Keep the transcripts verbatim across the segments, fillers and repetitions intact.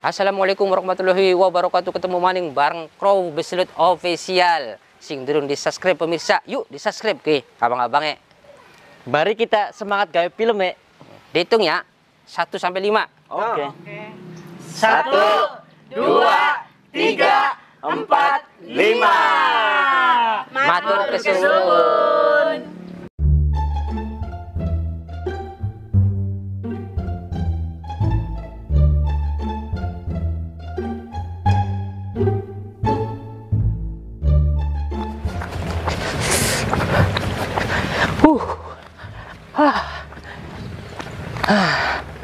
Assalamualaikum warahmatullahi wabarakatuh. Ketemu maning bareng Crow Beselut Official. Sing durung di subscribe pemirsa, yuk di subscribe ke abang-abang ya. Mari kita semangat gawe film ya. Dihitung ya, satu sampai lima. Oke. Satu, dua, tiga, empat, lima. Matur kesuwun. Uh. Ah. Ah.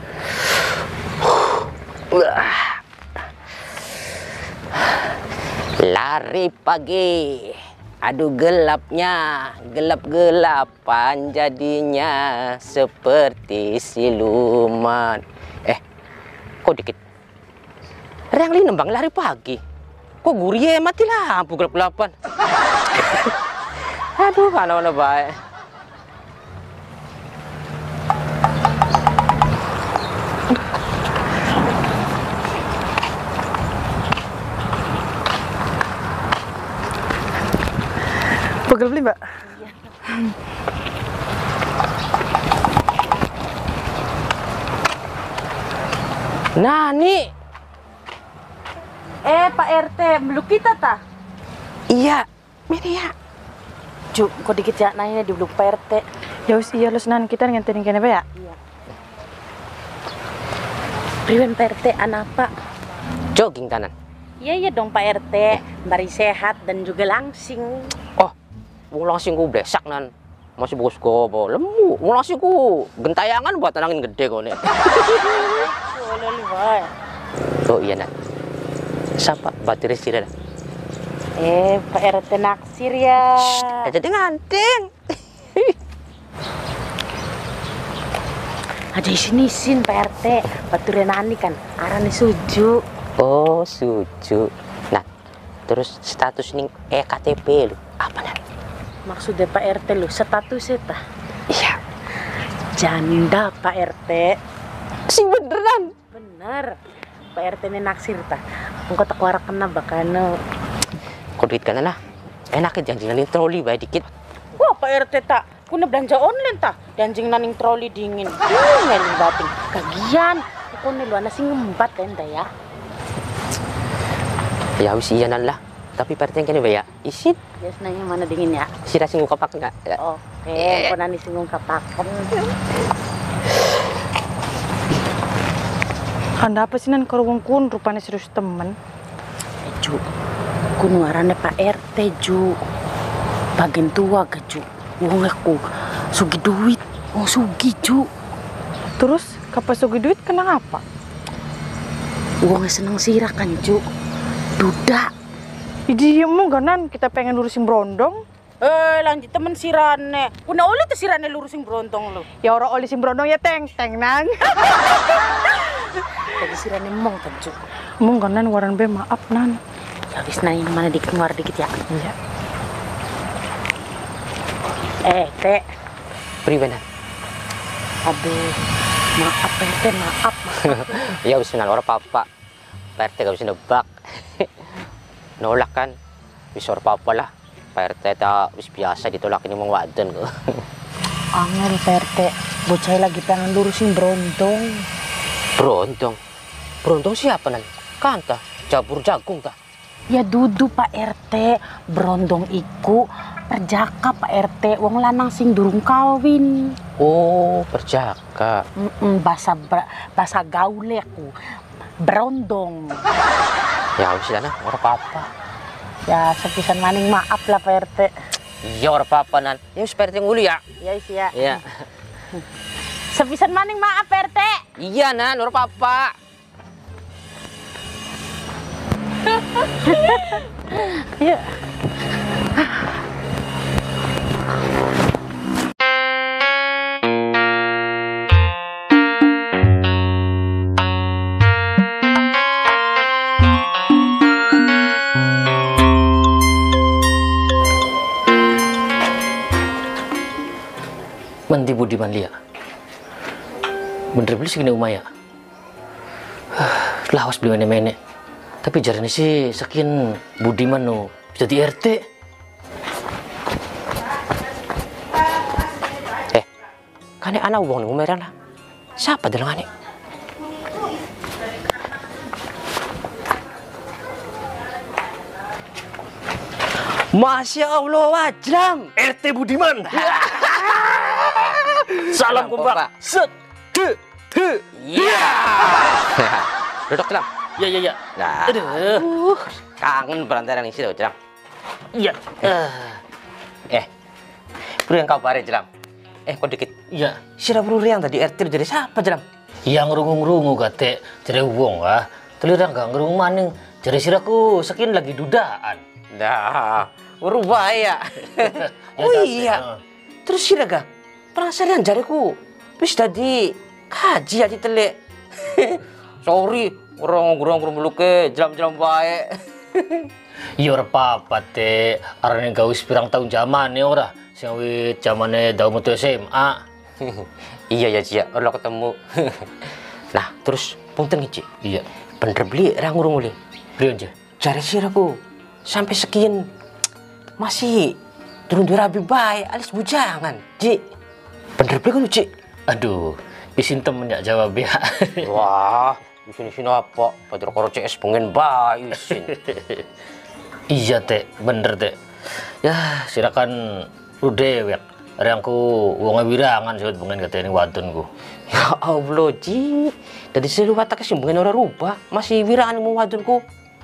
Lari pagi, aduh gelapnya, gelap-gelapan jadinya seperti siluman. Eh, kok dikit? Yang li nembang lari pagi, kok gurih mati lampu gelap-gelapan. Aduh, mana-mana baik. Pegel beli mbak? Iya. Nah nih. Eh Pak R T, belum kita tah? Iya, ini ya. Cuk, kok dikit ya nanya di belum Pak R T. Ya wis iya lu senan kita nganterin kene ya. Iya. Priwen Pak R T anak apa? Jogging kanan. Iya iya dong Pak R T, bari sehat dan juga langsing. Oh, mau langsing ku blesak nan. Masih bagus ku apa lemu. Mau langsing ku gentayangan buat tenangin gede kok nih. Boleh liwat. Oh iya nan. Siapa batir istri dah? Eh Pak R T naksir ya. Eh, jadi nganting. Ada isin-isin Pak R T, baturan nani kan, arane suju. Oh, suju. Nah, terus status ning E K T P lu apa nan? Maksudnya Pak R T lu statusnya tah? Iya. Janda Pak R T. Si beneran. Bener. Pak R T ini naksir tah. Engko tak warak kena bakano. Kok duit kanan lah. Enak ya janjinan ning troli bae dikit. Wah Pak R T tak, kuna belanja online tah. Danjing naning troli dingin. Uh, ngeling bating. Kagian. Aku nih lu anak sing ngembat enda ya. Ya wis iya nan lah. Tapi P R T yang kene bae ya. Isin. Ya senangnya mana dingin ya. Si sing kapak enggak? Ya. Oke, Eh. aku nani singgung kapakan. Anda apa sih nan kerubung kun rupanya serius temen. Eh, Ju, kunuarane Pak R T Ju. Bagian tua ke Ju. Wong aku sugi duit. Wong sugi Ju. Terus kapas sugi duit kena apa? Wong seneng sirah kan Ju. Duda. Idiemu gak nan kita pengen lurusin brondong. Eh lanjut temen sirane. Kuna oleh tuh sirane lurusin berontong lu. Ya orang oli sim brondong ya teng teng nang. Jadi sirane mong kan Ju. Mung gak nan waran be maaf nan. Ya wis nanya mana dikit keluar dikit ya. Iya. Eh Teh. Priwenan. Aduh. Maaf P R T maaf. Ya wis nan ora apa-apa. P R T gak bisa nebak. Nolak kan. Wis ora apa-apa lah. P R T ta wis biasa ditolak ini mong wadon kok. Angel P R T. Bocah lagi pengen lurusin berontong. Berontong. Berontong siapa nan? Kanta jabur jagung ta. Ya dudu Pak R T, berondong iku perjaka Pak R T, wong lanang sing durung kawin. Oh, perjaka. Mm-mm, bahasa bahasa gaule aku. Berondong. Ya wis lah ora apa-apa. Ya sepisan maning maaf lah Pak R T. Iya ora apa-apa nan. Ya wis P R T ngulu ya. Ya wis ya. Iya. Sepisan maning maaf Pak R T. Iya nan ora apa-apa. Yuk. Mandi Budiman Lia. Bener beli segini umaya. Lawas beli mene-mene. Tapi jarane sih sekian Budiman no jadi R T. Eh, kane ana wong ning umeran lah. Siapa delengane? Masya Allah, Wajlam. R T Budiman. Salam Salam, kompak. Pak. Set. Te. Te. Iya. Duduk, Jlam. Ya ya ya. Nah, Aduh. kangen berantaran isi, Jlam. Iya. Eh. Eh, bro yang kau bare, Jlam. Eh, kok dikit. Iya. Sira bro yang tadi R T jadi siapa, Jlam? Yang ngerungu-ngerungu kate jere wong ah. Telira gak ngerungu maning. Jere siraku sekian lagi dudaan. Nah, berubah ya. Oh Ya, iya. Tate. Terus sira ga penasaran jariku. Wis tadi kaji aja telek. Sorry, orang-orang rumuluke jelam-jelam baik. Iya ora apa-apa te. Arane gawe pirang tahun zamane ora. Sing wit zamane daun metu S M A. Iya ya, Cia. Orang ketemu. Nah, terus punten iki. Iya. Bener beli orang ngurunguli. Priyon je. Jare siraku sampai sekian masih turun dua rabi baik alis bujangan, Ji. Bener beli kan, Ji? Aduh, isin temen ya jawab ya. Wah, isin-isin apa? Padahal karo C S pengen baik isin. Iya teh, bener teh. Ya, silakan lu dewek. Arangku wong wirangan sih pengen katene wadonku. Ya Allah, Ji. Dari selu watak sembungan ora rubah, masih wirangan mau wadonku.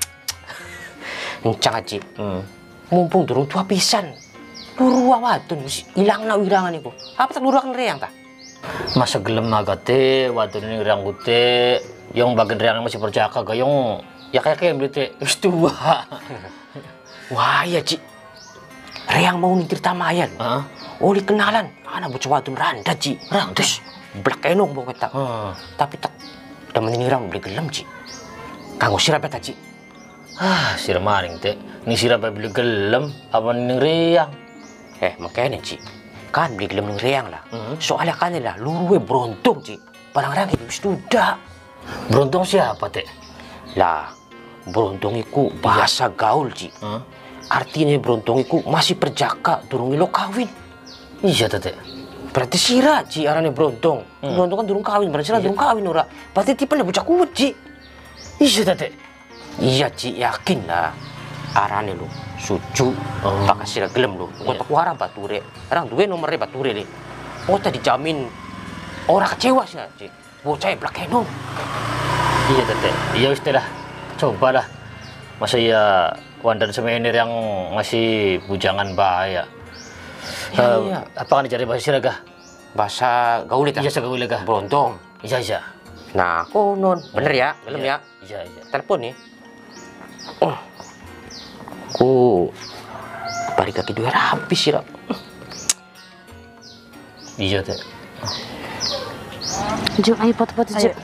Encang, Ji. Hmm. Mumpung durung tua pisan. Luru wadon wis ilangna wirangan iku. Apa tak luruaken reang ta? Masa gelem agate wadon ini rangku teh yang bagian reang masih perjaka gayong ya kayak kayak beli teh wis tua. Wah, ya, Ji. Reang mau nitir tamayan. Heeh. Oli kenalan, anak bocah wadon randa, Ji. Randa? Terus blak enong bawa ketak. Heeh. Tapi tak temen ini rang beli gelem, Ji. Kanggo sirap ta, Ji. Ah, sira maring teh. Ni sira bae beli gelem apa ning reang. Eh, makanya, Ji. Kan beli gelem ning reang lah. Mhm. Soalnya kan lah luruwe beruntung, Ji. Barang reang itu wis duda. Beruntung siapa teh? Lah, beruntung iku bahasa gaul, Ji. Heeh. Artinya beruntung iku masih perjaka durung ilo kawin. Iya teh. Teh. Berarti sira, Ji, arane beruntung. Hmm. Beruntung kan durung kawin, berarti sira Iya. durung kawin ora. Berarti tipe bocah kuwet, Ji. Iya teh. Teh. Iya, Ci, yakin lah. Arane lu, suju, Oh. bakal sila gelem lu. Kau tak warang bature. Arang duwe nomornya bature nih. Oh, tadi dijamin orang kecewa sih, Ci. Bocah blak enong. Iya teh. Teh. Iya wis teh lah. Coba lah. Masa ya wandan semenir yang masih bujangan bahaya. Iya, Eh, iya. Apa kan dicari bahasa sira gah? Bahasa gaul itu. Iya sagawile gah. Beruntung. Iya iya. Nah, konon. Bener ya, gelem ya. Iya iya. Telepon nih. Oh. Ku bari kaki dua habis sih, Ra. Iya teh. Ju, ayo foto-foto, Ju.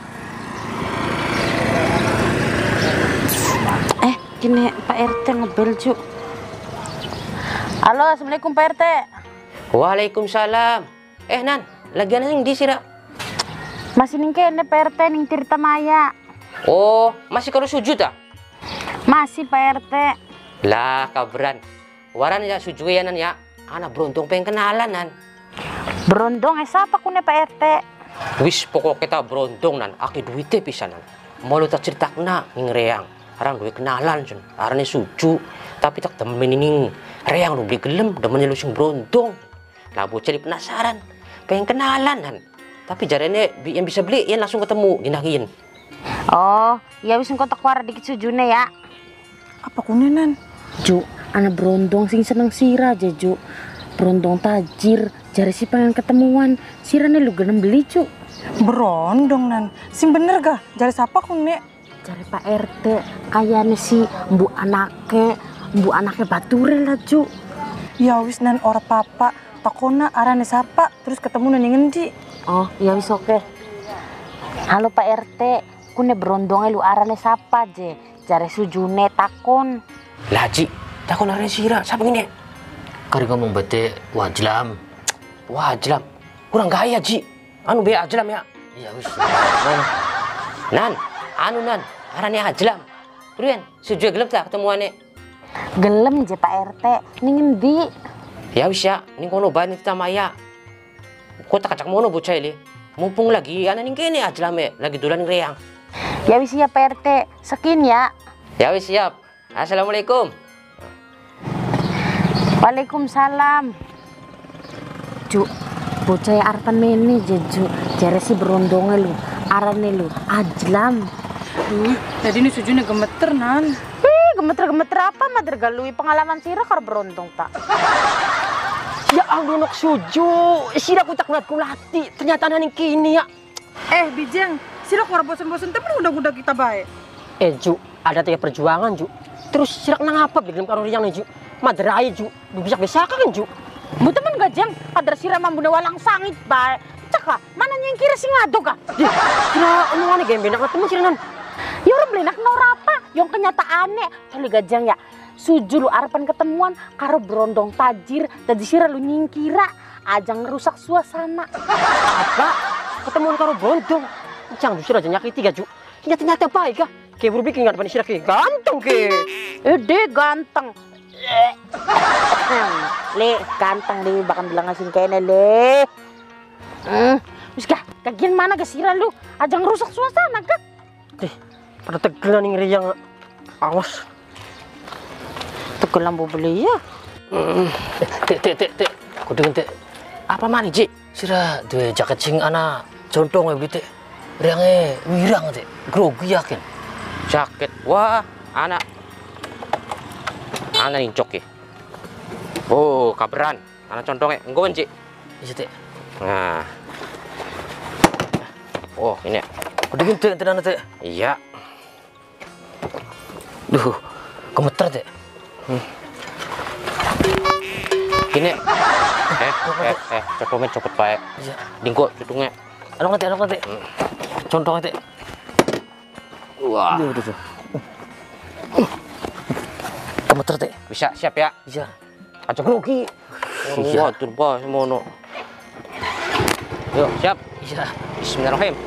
Eh, gini Pak R T ngebel, Ju. Halo, Assalamualaikum Pak R T. Waalaikumsalam. Eh, Nan, lagi ana ning di sih, Ra? Masih ning kene Pak R T ning Tirta Maya. Oh, masih karo sujud ah? Masih Pak R T. Lah, kabaran. Waran ya sujud ya, Nan ya. Anak beruntung pengen kenalan, Nan. Berondong eh siapa kune Pak R T? Wis pokok kita beruntung, Nan. Aki duitnya pisan, Nan. Mau lu tak ceritakan ning reang. Arang duwe kenalan, Sun. Arane suju. Tapi tak temen ning reang lu beli gelem, demen lu sing beruntung. Lah bocah di penasaran. Pengen kenalan, Nan. Tapi jarene yang bisa beli, yang langsung ketemu, ginahin. Oh, ya wis engko tak wara dikit sujune ya. Apa kunenan? Ju, anak berondong sing seneng sira aja, Ju. Berondong tajir, jari si pengen ketemuan. Sirane lu gelem beli, Ju. Berondong nan. Sing bener gak? Jari siapa kune? Jari Pak R T, kayaknya si bu anake, bu anake bature lah, Ju. Ya wis nan ora papa. Takona arane siapa? Terus ketemu nan ngendi? Oh, ya wis oke. Halo Pak R T, kune berondongnya lu arane siapa je? Jari sujune takon. Lah, Ji, takon arane sira, siapa ngene? Kari ngomong bete wajlam. Wah, jelam. Kurang gaya, Ji. Anu be ajlam ya. Iya wis. Nan, anu nan, arane ajlam. Prian, suju gelem ta ketemuane? Gelem je Pak R T, ning endi? Ya wis ya, ning kono bae ning Tamaya. Kok tak kacak mono bocah ini. Mumpung lagi ana ning kene ajlame, lagi dolan ning reang. Ya wis ya Pak R T, sekin ya. Ya wis siap. Assalamualaikum. Waalaikumsalam. Ju, bocah arepan meni je Ju. Jare si berondonge lu, arane lu ajlam. Duh, tadi ini sujune gemeter nan. Ih, gemeter-gemeter apa mader galui pengalaman sira karo berondong tak. Ya Allah nok suju, sira ku tak ngeliat kulati, ternyata naning kini ya. Eh, Bijeng, sira kok bosen-bosen temen udah-udah kita baik. Eh Ju, ada tiga perjuangan Ju. Terus sira nang apa bikin karo riang nih Ju? Maderai Ju, bisa-bisa kan Ju. Bu temen gajang, padar sira mambune walang sangit bae. Caka, mana nyengkira sing ngado ka? Di, sira omongannya gembenak na temen sira nan. Ya orang belenak norapa, yang kenyataannya. Cali gajang ya, suju lu arepan ketemuan karo berondong tajir, jadi sira lu nyingkira, ajang ngerusak suasana. Apa? Ketemuan karo bondong. Jangan sira aja nyakiti ga Ju. Nyata-nyata baik ga. Kayak berubik ingat depan sira ke ganteng ke. Ede ganteng. Le, ganteng le, bahkan bilang asin kene le. Hmm, wis gak, kagian mana ke sira lu, ajang ngerusak suasana ga. Deh, pada tegel ning riang. Awas. Tegel lampu beli ya. Hmm. Tek tek tek tek. Kudu tek. Apa mani, Ji? Sira duwe jaket sing ana contong beli tek. Riange wirang tek. Grogi yakin. Jaket. Wah, anak. Anak incok ya. Oh, kaberan. Anak contongnya. Enggoan, Ci. Iya tek. Nah. Oh, ini. Kudu tek tenan tek. Iya. Duh, gemeter tek. Hmm. Gini. Eh, eh, eh, cokotnya cokot baik. Iya. Dingko, cutungnya. Along tek, along tek. Hmm. Contong tek. Wah. Duh, duh, duh. Gemeter tek. Bisa, siap ya? Iya. Aja grogi. Iya. Wah, turba semono. Yuk, siap. Iya. Bismillahirrahmanirrahim.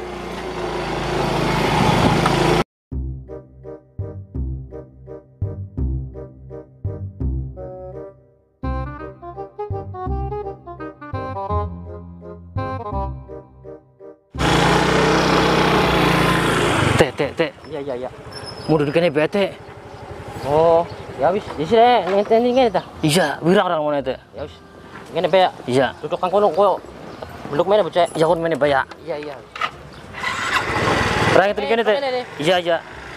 Tek, tek, tek. Iya, iya, iya. Mau duduk kene bae tek. Oh, ya wis, di sini ngene ngene ta. Iya, wirang orang mana tek. Ya wis. Ngene bae ya. Iya. Duduk kang kono koyo beluk mana bocah. Ya kon mene bae ya. Iya, iya. Rang itu kene tek. Iya, iya.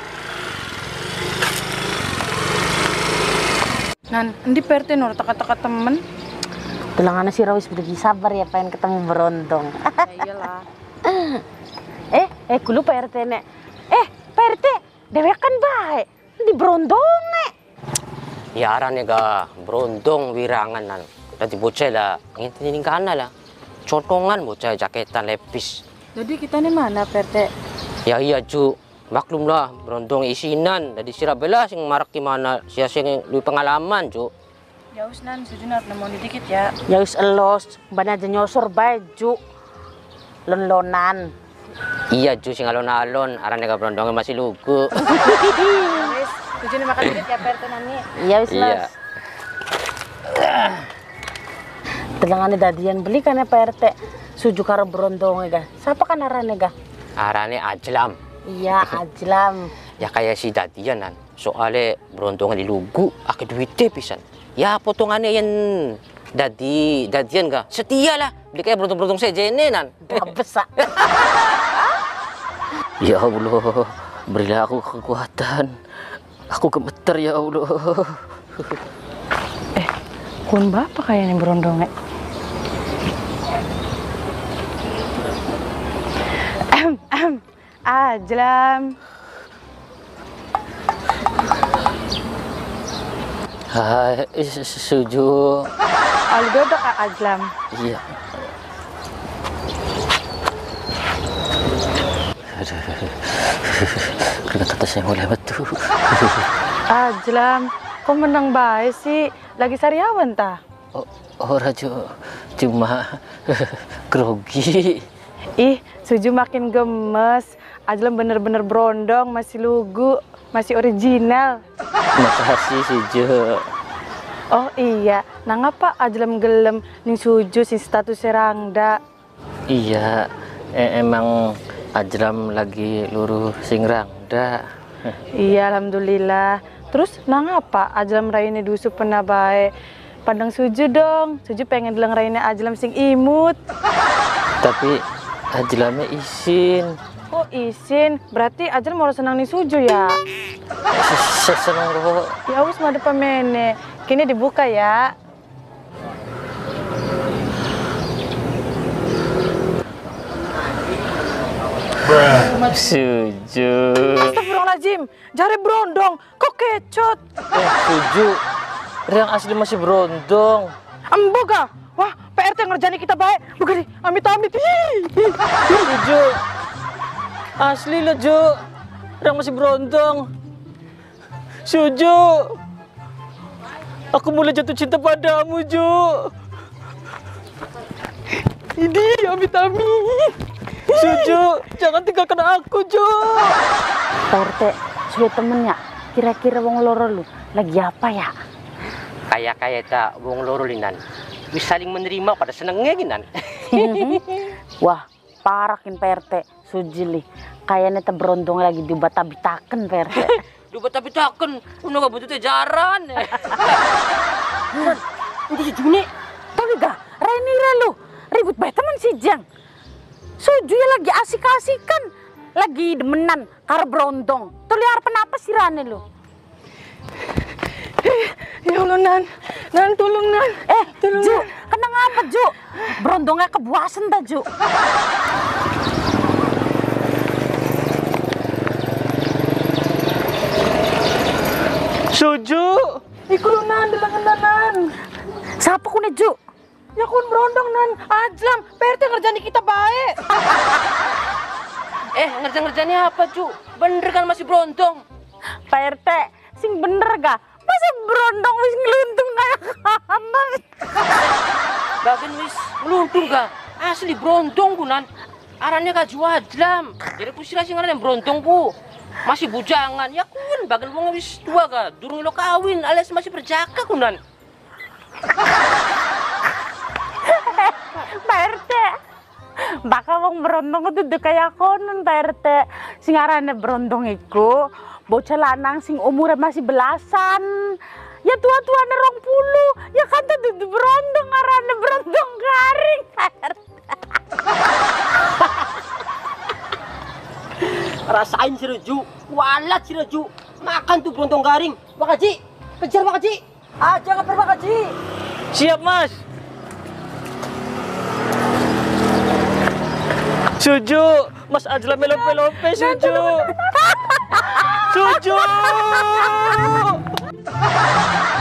Nan, endi P R T nur teka-teka temen. Tulangana sira wis begitu sabar ya pengen ketemu berondong. Ya iyalah. eh, eh kulo P R T nek. Eh, P R T, dewekan bae. Di berondong nek. Ya arane ga berondong wirangan nan. Dadi bocah lah nginteni ning kana lah. Cotongan bocah jaketan lepis. Jadi kita nih mana P R T? Ya iya Ju, maklum lah berondong isinan. Dari sira bela sing marak gimana sia sing luwih pengalaman Ju. Ya wis nan, sujunat nemu dikit ya. Ya wis elos, ban aja nyosor bae Ju. Lon-lonan. Iya Ju sing alon-alon, arane ga berondongnya masih lugu. Wis, sujunat makan dikit ya P R T nani. Ya wis los. Iya. Telangane dadian beli kan ya P R T. Suju karo berondong ga. Siapa kan arane ga? Arane ajlam. Iya, ajlam. Ya kayak si dadian nan. Soale berondongan di lugu, ake duitnya pisan. Ya potongannya yang dadi dadian ga. Setia lah. Beli kayak berondong-berondong sejene nan. Besar. Ya Allah, berilah aku kekuatan. Aku gemeter ya Allah. Eh, kun bapak kayaknya berondongnya. Ahem, ahem. Ajlam. Hai, suju. Aldo udah Kak Ajlam. Iya. Aduh, keringat atasnya mulai betul. Ajlam, kok menang baik sih? Lagi sariawan tah? Oh, oh Rajo, cuma grogi. Ih, Suju makin gemes. Ajlam bener-bener berondong, masih lugu, masih original. Makasih Suju. Oh iya, nah ngapa Ajlam gelem ning Suju sing status serangda? Iya, e emang Ajram lagi luruh sing rangda. Iya, alhamdulillah. Terus nah ngapa Ajlam raine dusu pernah bae? Pandang Suju dong, Suju pengen bilang raine Ajlam sing imut. Tapi Ajlamnya izin. Oh izin, berarti Ajlam mau senang nih Suju ya? Seneng kok. Ya wis made pamene. Kini dibuka ya. Suju. Astagfirullahaladzim, jare brondong, kok kecut? Eh, Suju. Yang asli masih berondong. Emboga, wah P R T ngerjani kita baik. Bukan nih, amit-amit. Suju. Asli lo Ju. Yang masih berondong. Suju. Aku mulai jatuh cinta padamu, Ju. Ini amit-amit. Suju, jangan tinggalkan aku, Ju. Pak R T, sudah temennya. Kira-kira wong loro lu lagi apa ya? Kayak-kayak tak wong loro linan. Wis saling menerima pada senengnya ginan. Wah, parah kin Pak R T. Sujili. Kayaknya te berondong lagi dibata-bitaken Pak R T. Dibata-bitaken, udah gak butuh jaran. Ini Juni, tapi gak, Renira lu ribut baik teman si Jang. Suju ya lagi asik-asikan, lagi demenan karo berondong. Tuh liar kenapa sih Rane lu? Ya Allah Nan, Nan tolong Nan. Eh, tolong, Ju, Nan. kenang apa Ju? Berondongnya kebuasan dah Ju. Suju. Iku lu Nan, delangan Nan. Siapa ku nih Ju? Ya kun berondong Nan, Ajlam, P R T ngerjani kita baik. Eh, ngerja-ngerjanya apa, Cu? Bener kan masih berondong? Pak R T, sing bener gak? Masa berondong wis ngeluntung kayak kanan? Bagian wis ngeluntung gak? Asli berondong kunan. Arannya gak juadlam. Jadi kusira sih ngaran berondong ku. Masih bujangan. Ya kun, bagian wong wis tua gak? Durung lo kawin alias masih berjaka kunan. Pak R T, bakal wong berondong itu duduk kayak konon Pak R T. Sing arane berondong iku bocah lanang sing umurnya masih belasan. Ya tua-tuane rong puluh. Ya kan tuh duduk berondong arane berondong garing Pak R T. Rasain si Reju, walat si Reju. Makan tuh berondong garing. Bang Haji, kejar Bang Haji. Aja ngaper Bang Haji. Siap, Mas. Suju, Mas Ajlam melope-lope, Suju. Suju.